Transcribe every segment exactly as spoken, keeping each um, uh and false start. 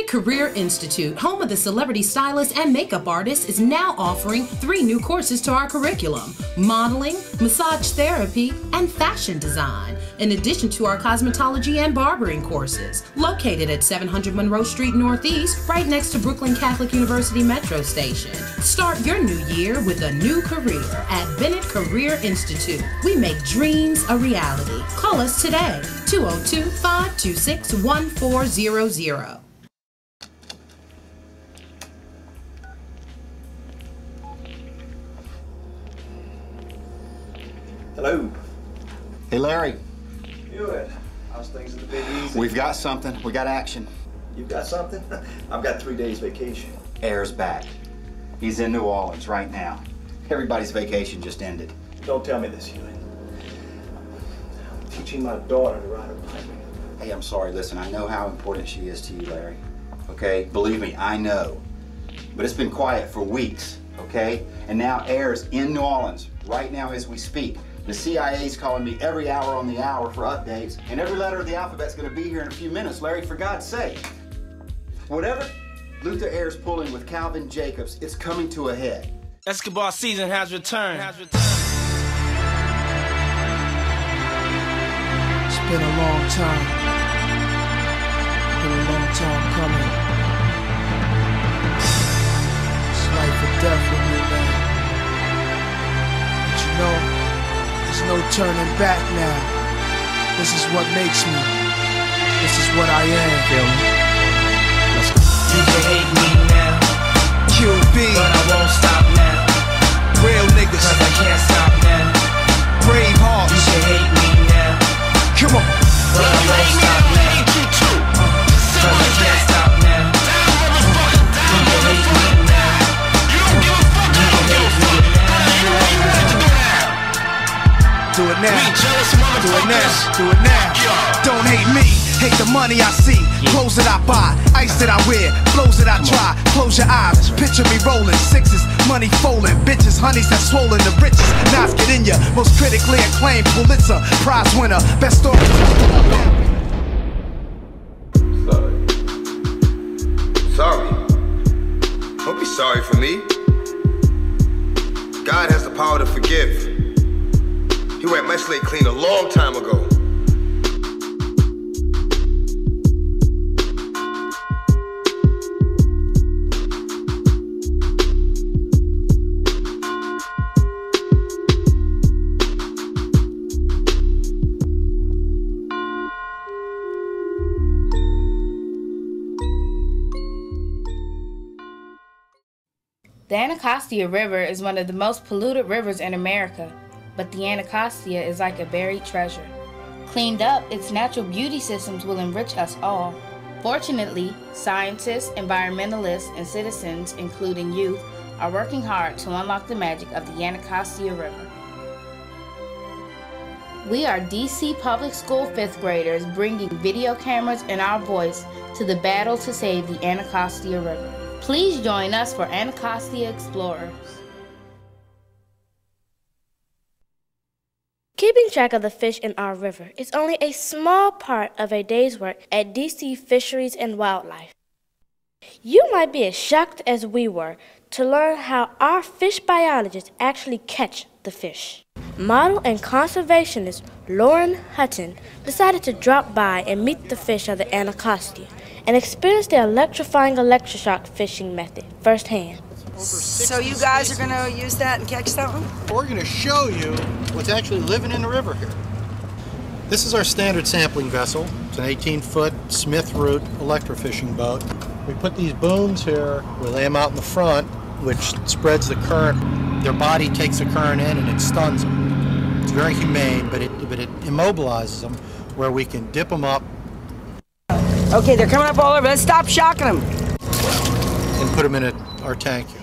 Career Institute, home of the celebrity stylist and makeup artist, is now offering three new courses to our curriculum: modeling, massage therapy, and fashion design, in addition to our cosmetology and barbering courses. Located at seven hundred Monroe Street Northeast, right next to Brooklyn Catholic University Metro Station. Start your new year with a new career at Bennett Career Institute. We make dreams a reality. Call us today, two oh two, five two six, one four zero zero. Hello. Hey, Larry. Hewitt. How's things at the Big Easy? We've got something. We got action. You've got something? I've got three days vacation. Air's back. He's in New Orleans right now. Everybody's vacation just ended. Don't tell me this, Hewitt. I'm teaching my daughter to ride a bike. Hey, I'm sorry. Listen, I know how important she is to you, Larry. Okay? Believe me, I know. But it's been quiet for weeks, okay? And now Air's in New Orleans right now as we speak. The C I A's calling me every hour on the hour for updates, and every letter of the alphabet's gonna be here in a few minutes, Larry, for God's sake. Whatever Luther Ayres pulling with Calvin Jacobs, it's coming to a head. Escobar season has returned. Has returned. It's been a long time. Been a long time coming. It's life or death with me, man. But you know, there's no turning back now. This is what makes me. This is what I am. Feel me? Let's go. You can hate me now, Q B, but I won't stop now. real niggas, Cause I can't stop now. brave hearts. You can hate me now, Come on. but I won't stop now. Cause I can't stop now. You can hate me now. You can hate me now. Do it now. Do it now. Do it now. Don't hate me. Hate the money I see. Clothes that I buy. Ice that I wear. Flows that I try. Close your eyes. Picture me rolling. Sixes. Money folding. Bitches. Honeys that swollen. The richest. Knives get in ya. Most critically acclaimed Pulitzer Prize winner. Best story. Sorry. Sorry. Don't be sorry for me. God has the power to forgive. He wiped my slate clean a long time ago. The Anacostia River is one of the most polluted rivers in America, but the Anacostia is like a buried treasure. Cleaned up, its natural beauty systems will enrich us all. Fortunately, scientists, environmentalists, and citizens, including youth, are working hard to unlock the magic of the Anacostia River. We are D C Public School fifth graders bringing video cameras and our voice to the battle to save the Anacostia River. Please join us for Anacostia Explorers. Keeping track of the fish in our river is only a small part of a day's work at D C Fisheries and Wildlife. You might be as shocked as we were to learn how our fish biologists actually catch the fish. Model and conservationist Lauren Hutton decided to drop by and meet the fish of the Anacostia and experience the electrifying electroshock fishing method firsthand. So you guys are going to use that and catch something? We're going to show you what's actually living in the river here. This is our standard sampling vessel. It's an eighteen foot Smith Root electrofishing boat. We put these booms here, we lay them out in the front, which spreads the current. Their body takes the current in and it stuns them. It's very humane, but it, but it immobilizes them where we can dip them up. Okay, they're coming up all over. Let's stop shocking them. And put them in a, our tank here.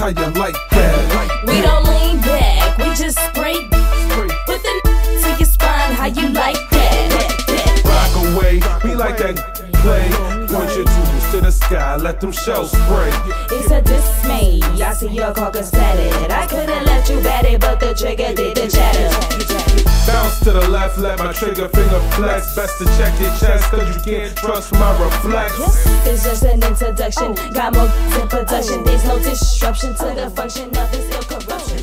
how you like that. We don't lean back, we just spray with the to your spine, how you like that. Rock away, we like that play. Point your tools to the sky, let them shells spray. It's a dismay, I see your carcass tatted. I couldn't let you bat it, but the trigger did the chatter. Bounce to the left, let my trigger finger flex. Best to check your chest, cause you can't trust my reflex. It's just an introduction, got more in production. There's no disruption to the function of this ill corruption.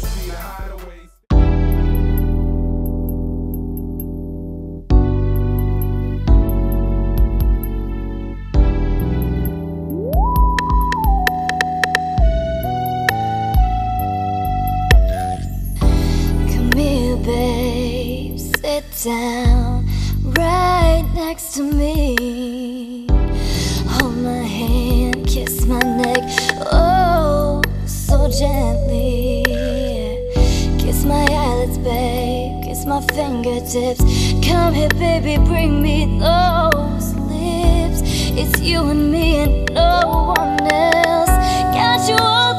Babe, sit down right next to me. Hold my hand, kiss my neck, oh, so gently. Kiss my eyelids, babe, kiss my fingertips. Come here, baby, bring me those lips. It's you and me and no one else. Got you all